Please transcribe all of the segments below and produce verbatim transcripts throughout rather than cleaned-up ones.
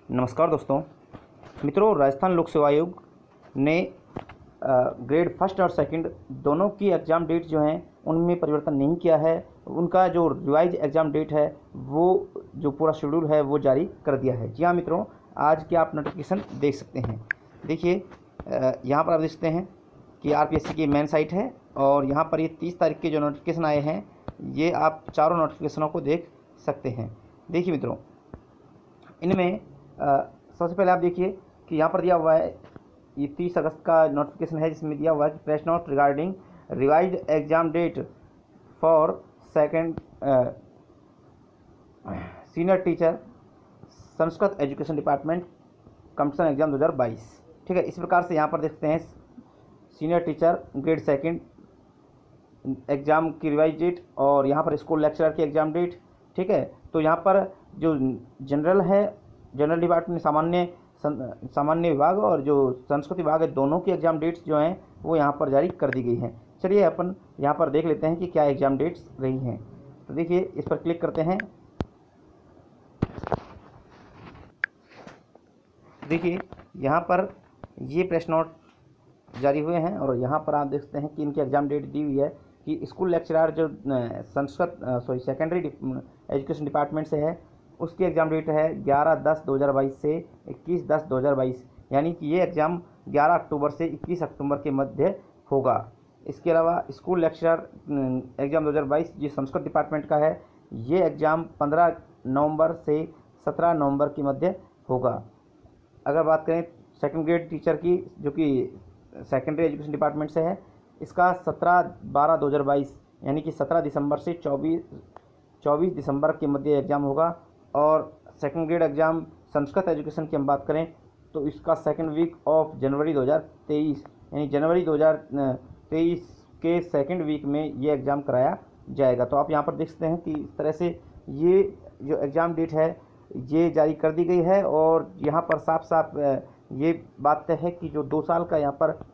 नमस्कार दोस्तों मित्रों, राजस्थान लोक सेवा आयोग ने ग्रेड फर्स्ट और सेकंड दोनों की एग्ज़ाम डेट जो हैं उनमें परिवर्तन नहीं किया है। उनका जो रिवाइज एग्ज़ाम डेट है वो जो पूरा शेड्यूल है वो जारी कर दिया है। जी हाँ मित्रों, आज के आप नोटिफिकेशन देख सकते हैं। देखिए यहाँ पर आप देख सकते हैं कि आरपीएससी की मेन साइट है और यहाँ पर ये तीस तारीख के जो नोटिफिकेशन आए हैं ये आप चारों नोटिफिकेशनों को देख सकते हैं। देखिए मित्रों, इनमें सबसे पहले आप देखिए कि यहाँ पर दिया हुआ है ये तीस अगस्त का नोटिफिकेशन है, जिसमें दिया हुआ है कि press note regarding revised exam date for second senior teacher Sanskrit education department competition exam दो हज़ार बाईस। ठीक है, इस प्रकार से यहाँ पर देखते हैं senior teacher grade second exam की रिवाइज डेट और यहाँ पर स्कूल लेक्चरर की एग्ज़ाम डेट। ठीक है, तो यहाँ पर जो जनरल है, जनरल डिपार्टमेंट सामान्य सामान्य विभाग और जो संस्कृत विभाग है, दोनों की एग्ज़ाम डेट्स जो हैं वो यहाँ पर जारी कर दी गई हैं। चलिए अपन यहाँ पर देख लेते हैं कि क्या एग्ज़ाम डेट्स रही हैं। तो देखिए इस पर क्लिक करते हैं। देखिए यहाँ पर ये प्रेस नोट जारी हुए हैं और यहाँ पर आप देख सकते हैं कि इनकी एग्ज़ाम डेट दी हुई है कि स्कूल लेक्चरर जो Sanskrit sorry secondary education department से है उसकी एग्ज़ाम डेट है ग्यारह दस दो हज़ार बाईस से इक्कीस दस दो हज़ार बाईस, यानी कि ये एग्ज़ाम ग्यारह अक्टूबर से इक्कीस अक्टूबर के मध्य होगा। इसके अलावा स्कूल लेक्चरर एग्ज़ाम दो हज़ार बाईस जो संस्कृत डिपार्टमेंट का है, ये एग्ज़ाम पंद्रह नवंबर से सत्रह नवंबर के मध्य होगा। अगर बात करें सेकेंड ग्रेड टीचर की जो कि सेकेंडरी एजुकेशन डिपार्टमेंट से है, इसका सत्रह बारह दो हज़ार बाईस यानी कि सत्रह दिसंबर से चौबीस चौबीस दिसंबर के मध्य एग्ज़ाम होगा। और second grade exam Sanskrit education की हम बात करें तो इसका सेकंड वीक ऑफ जनवरी दो हज़ार तेईस यानी जनवरी दो हज़ार तेईस के सेकंड वीक में ये एग्ज़ाम कराया जाएगा। तो आप यहाँ पर देख सकते हैं कि इस तरह से ये जो एग्ज़ाम डेट है ये जारी कर दी गई है और यहाँ पर साफ साफ ये बात तय है कि जो दो साल का यहाँ पर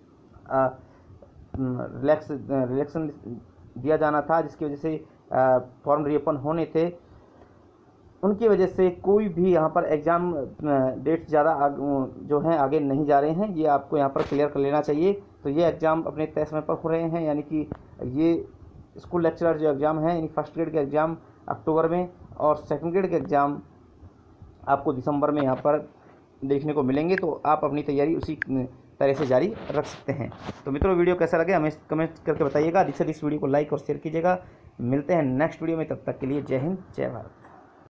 रिलैक्स रिलैक्सन दिया जाना था, जिसकी वजह से फॉर्म रीओपन होने थे, उनकी वजह से कोई भी यहाँ पर एग्ज़ाम डेट ज़्यादा जो हैं आगे नहीं जा रहे हैं। ये आपको यहाँ पर क्लियर कर लेना चाहिए। तो ये एग्ज़ाम अपने तय समय पर हो रहे हैं, यानी कि ये स्कूल लेक्चरर जो एग्ज़ाम है यानी फर्स्ट ग्रेड के एग्ज़ाम अक्टूबर में और सेकंड ग्रेड के एग्ज़ाम आपको दिसंबर में यहाँ पर देखने को मिलेंगे। तो आप अपनी तैयारी उसी तरह से जारी रख सकते हैं। तो मित्रों, वीडियो कैसा लगे हमें कमेंट करके बताइएगा। अधिक से अधिक इस वीडियो को लाइक और शेयर कीजिएगा। मिलते हैं नेक्स्ट वीडियो में, तब तक के लिए जय हिंद जय भारत।